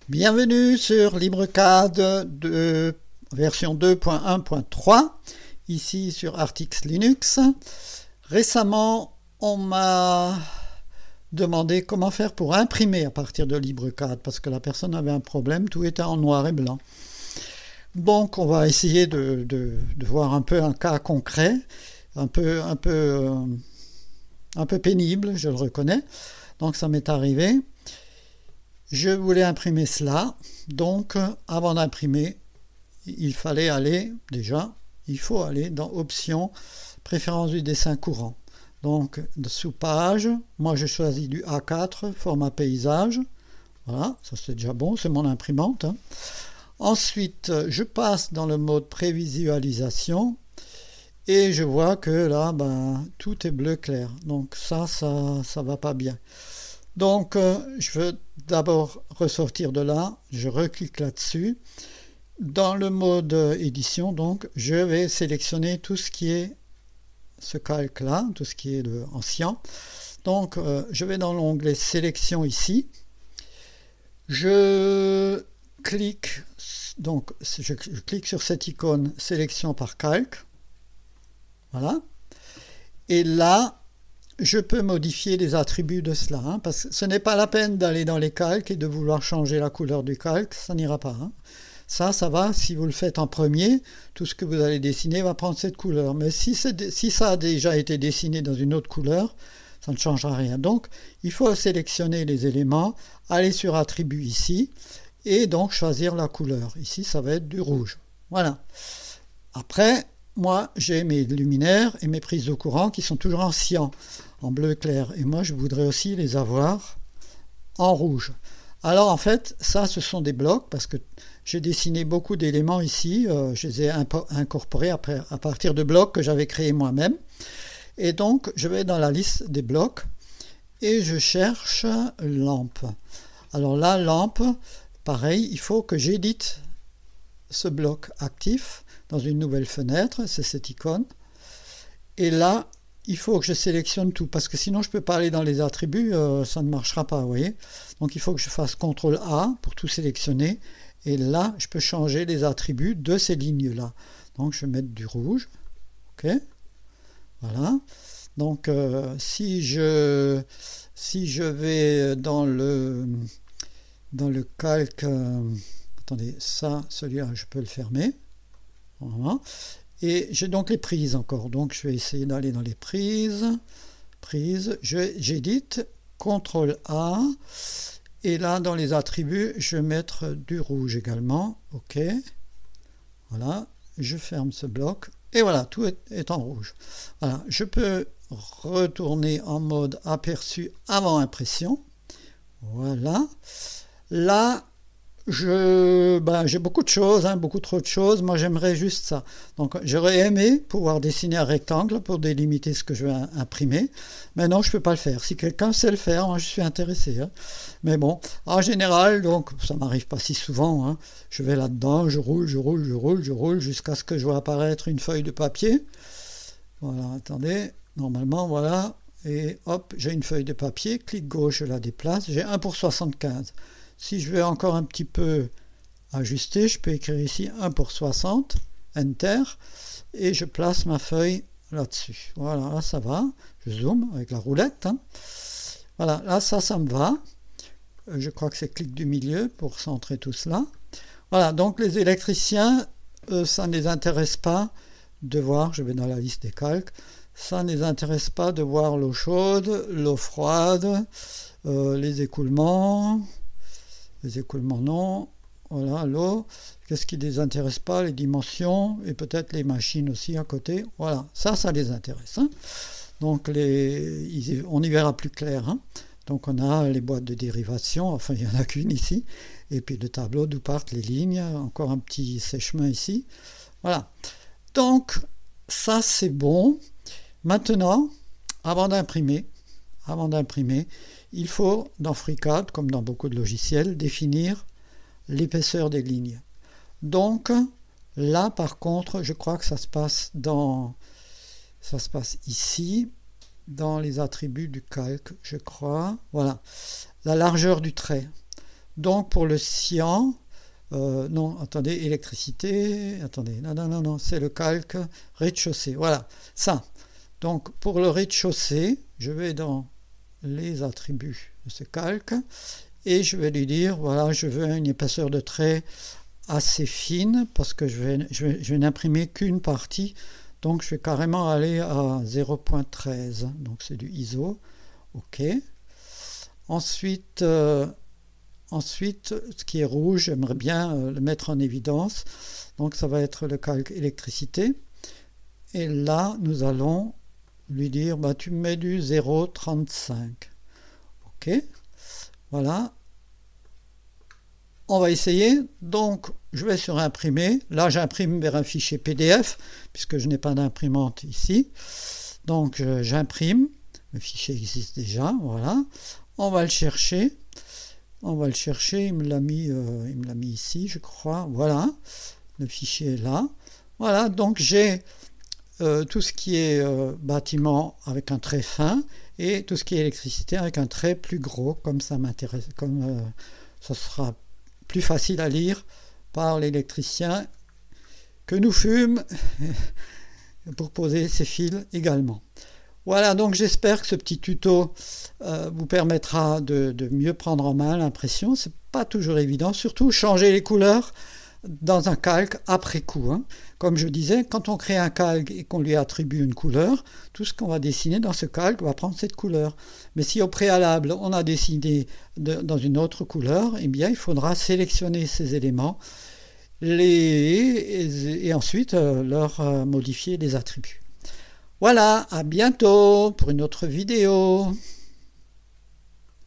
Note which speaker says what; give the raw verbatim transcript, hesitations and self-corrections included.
Speaker 1: Bienvenue sur LibreCAD de version deux point un point trois, ici sur Artix Linux. Récemment, on m'a demandé comment faire pour imprimer à partir de LibreCAD, parce que la personne avait un problème, tout était en noir et blanc. Donc on va essayer de, de, de voir un peu un cas concret, un peu, un peu, euh, un peu pénible, je le reconnais. Donc ça m'est arrivé. Je voulais imprimer cela, donc avant d'imprimer, il fallait aller, déjà, il faut aller dans Options, Préférences du dessin courant. Donc sous page, moi je choisis du A quatre, format paysage, voilà, ça c'est déjà bon, c'est mon imprimante. Hein. Ensuite, je passe dans le mode prévisualisation, et je vois que là, ben, tout est bleu clair, donc ça, ça, ça va pas bien. Donc, euh, je veux d'abord ressortir de là, je reclique là-dessus. Dans le mode édition, donc, je vais sélectionner tout ce qui est ce calque-là, tout ce qui est de ancien. Donc, euh, je vais dans l'onglet sélection ici. Je clique, donc, je, je clique sur cette icône sélection par calque. Voilà. Et là, je peux modifier les attributs de cela, hein, parce que ce n'est pas la peine d'aller dans les calques et de vouloir changer la couleur du calque, ça n'ira pas. Hein. Ça, ça va, si vous le faites en premier, tout ce que vous allez dessiner va prendre cette couleur. Mais si, si ça a déjà été dessiné dans une autre couleur, ça ne changera rien. Donc, il faut sélectionner les éléments, aller sur attributs ici, et donc choisir la couleur. Ici, ça va être du rouge. Voilà. Après, moi, j'ai mes luminaires et mes prises de courant qui sont toujours en cyan, en bleu clair. Et moi, je voudrais aussi les avoir en rouge. Alors, en fait, ça, ce sont des blocs, parce que j'ai dessiné beaucoup d'éléments ici. Euh, je les ai incorporés après, à partir de blocs que j'avais créés moi-même. Et donc, je vais dans la liste des blocs et je cherche lampe. Alors là, lampe, pareil, il faut que j'édite ce bloc actif dans une nouvelle fenêtre, c'est cette icône. Et là, il faut que je sélectionne tout, parce que sinon je ne peux pas aller dans les attributs, euh, ça ne marchera pas, vous voyez. Donc il faut que je fasse contrôle A pour tout sélectionner. Et là, je peux changer les attributs de ces lignes-là. Donc je vais mettre du rouge. OK. Voilà. Donc euh, si, je, si je vais dans le, dans le calque... Euh, attendez, ça, celui-là, je peux le fermer. Voilà. Et j'ai donc les prises encore. Donc je vais essayer d'aller dans les prises. Prises, j'édite, contrôle A. Et là, dans les attributs, je vais mettre du rouge également. OK. Voilà. Je ferme ce bloc. Et voilà, tout est, est en rouge. Voilà. Je peux retourner en mode aperçu avant impression. Voilà. Là, Je, ben, j'ai beaucoup de choses, hein, beaucoup trop de choses. Moi, j'aimerais juste ça. Donc, j'aurais aimé pouvoir dessiner un rectangle pour délimiter ce que je vais imprimer. Mais non, je ne peux pas le faire. Si quelqu'un sait le faire, moi, je suis intéressé. Hein. Mais bon, en général, donc, ça ne m'arrive pas si souvent. Hein. Je vais là-dedans, je roule, je roule, je roule, je roule, jusqu'à ce que je vois apparaître une feuille de papier. Voilà, attendez. Normalement, voilà. Et hop, j'ai une feuille de papier. Clic gauche, je la déplace. J'ai un pour soixante-quinze. Si je vais encore un petit peu ajuster, je peux écrire ici un pour soixante, Enter, et je place ma feuille là-dessus. Voilà, là ça va. Je zoome avec la roulette. Hein. Voilà, là ça, ça me va. Je crois que c'est clic du milieu pour centrer tout cela. Voilà, donc les électriciens, euh, ça ne les intéresse pas de voir, je vais dans la liste des calques, ça ne les intéresse pas de voir l'eau chaude, l'eau froide, euh, les écoulements... Les écoulements, non. Voilà, l'eau. Qu'est-ce qui ne les intéresse pas? Les dimensions et peut-être les machines aussi à côté. Voilà, ça, ça les intéresse. Hein. Donc, les, on y verra plus clair. Hein. Donc, on a les boîtes de dérivation. Enfin, il n'y en a qu'une ici. Et puis, le tableau d'où partent les lignes. Encore un petit sèche-main ici. Voilà. Donc, ça, c'est bon. Maintenant, avant d'imprimer, avant d'imprimer, il faut, dans FreeCAD, comme dans beaucoup de logiciels, définir l'épaisseur des lignes. Donc, là, par contre, je crois que ça se passe dans, ça se passe ici, dans les attributs du calque, je crois. Voilà, la largeur du trait. Donc pour le cyan, euh, non, attendez, électricité, attendez, non, non, non, non, c'est le calque rez-de-chaussée, voilà, ça. Donc pour le rez-de-chaussée, je vais dans les attributs de ce calque et je vais lui dire, voilà, je veux une épaisseur de trait assez fine parce que je vais, je vais, je vais n'imprimer qu'une partie, donc je vais carrément aller à zéro virgule treize, donc c'est du I S O, ok. Ensuite, euh, ensuite, ce qui est rouge, j'aimerais bien euh, le mettre en évidence, donc ça va être le calque électricité, et là nous allons lui dire, bah, tu mets du zéro virgule trente-cinq, ok, voilà. On va essayer, donc je vais sur imprimer, là j'imprime vers un fichier P D F, puisque je n'ai pas d'imprimante ici, donc euh, j'imprime, le fichier existe déjà, voilà, on va le chercher, on va le chercher, il me l'a mis, euh, il me l'a mis ici je crois, voilà, le fichier est là, voilà, donc j'ai euh, tout ce qui est euh, bâtiment avec un trait fin, et tout ce qui est électricité avec un trait plus gros, comme ça m'intéresse, comme euh, ça sera plus facile à lire par l'électricien que nous fûmes pour poser ces fils également. Voilà, donc j'espère que ce petit tuto euh, vous permettra de, de mieux prendre en main l'impression. C'est pas toujours évident, surtout changer les couleurs dans un calque après coup, hein. Comme je disais, quand on crée un calque et qu'on lui attribue une couleur, tout ce qu'on va dessiner dans ce calque va prendre cette couleur. Mais si au préalable on a dessiné de, dans une autre couleur, eh bien il faudra sélectionner ces éléments les, et, et ensuite euh, leur euh, modifier les attributs. Voilà, à bientôt pour une autre vidéo.